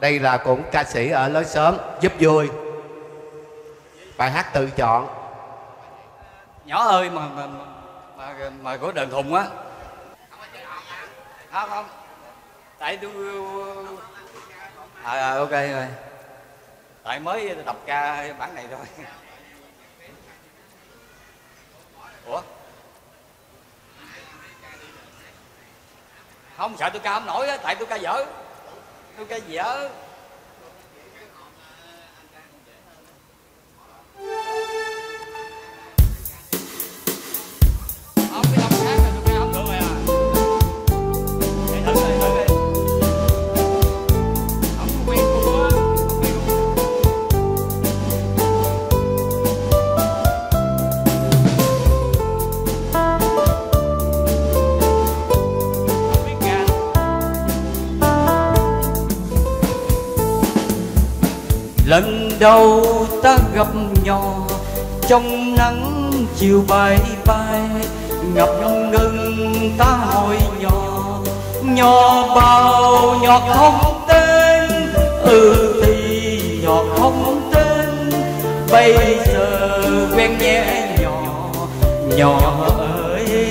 Đây là cũng ca sĩ ở lối xóm giúp vui. Bài hát tự chọn. Nhỏ ơi mà của Đờn Thùng á. Không. Tại tôi ok rồi. Tại mới đọc ca bản này thôi. Ủa? Không, sợ tôi ca không nổi á, tại tôi ca dở. Tôi ca dở. Không, cái đọc hát là tôi ca không được rồi à. Để thử đi. Không có quen cô á. Lần đầu ta gặp nhỏ trong nắng chiều bay bay, ngập ngừng ta hỏi nhỏ bao nhỏ không tên, thì nhỏ không tên. Bây giờ quen nhẹ nhỏ ơi.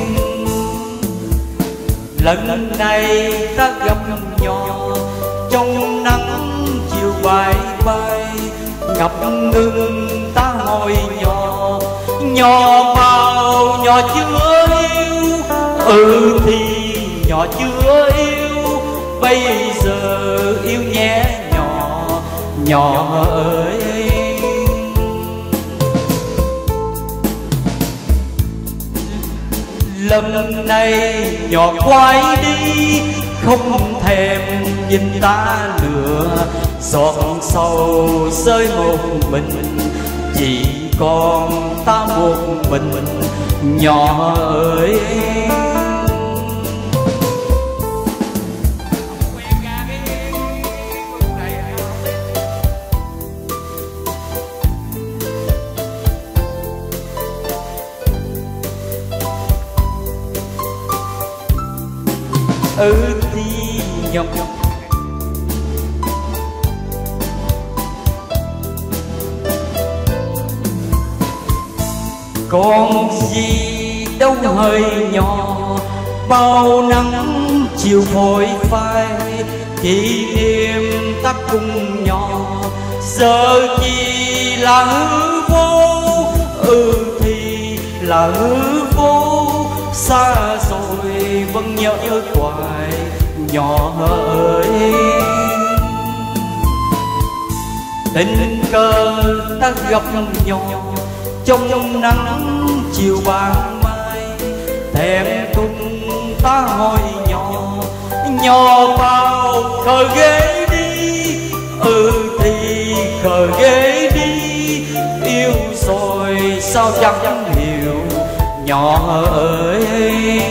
Lần này ta gặp nhỏ trong nắng chiều bay bay, ngập ngừng ta hỏi nhỏ bao nhỏ chưa yêu, thì nhỏ chưa yêu. Bây giờ yêu nhé nhỏ ơi. Lần này nhỏ quay đi, không thèm nhìn ta nữa. Giọt sầu rơi một mình, chỉ còn ta một mình nhỏ ơi. Thì nhọc còn gì đâu hơi nhỏ, bao nắng chiều phôi phai. Kỷ niệm ta cùng nhỏ giờ chỉ là hư vô, thì là hư vô. Xa rồi vẫn nhớ hoài nhỏ ơi. Tình cờ ta gặp nhỏ trong nắng chiều ban mai, thèm cùng ta hỏi nhỏ bao khờ ghế đi, thì khờ ghế đi. Yêu rồi sao chẳng hiểu nhỏ ơi.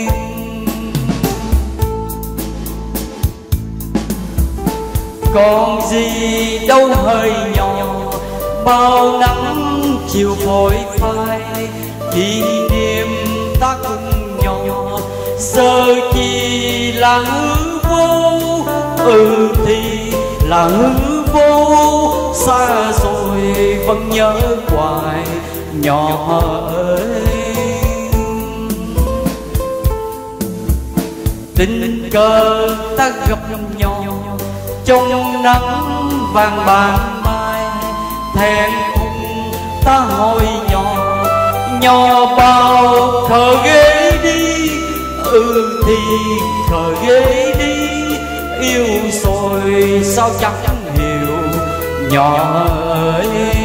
Còn gì đâu hơi nhỏ, bao nắng chiều phôi phai. Kỷ niệm ta cùng nhỏ giờ chỉ là hư vô, thì là hư vô. Xa rồi vẫn nhớ hoài nhỏ ơi. Tình cờ ta gặp nhỏ trong nắng vàng ban mai, thèm cùng ta hỏi nhỏ bao khờ ghế đi, thì khờ ghế đi. Yêu rồi sao chẳng hiểu nhỏ ơi.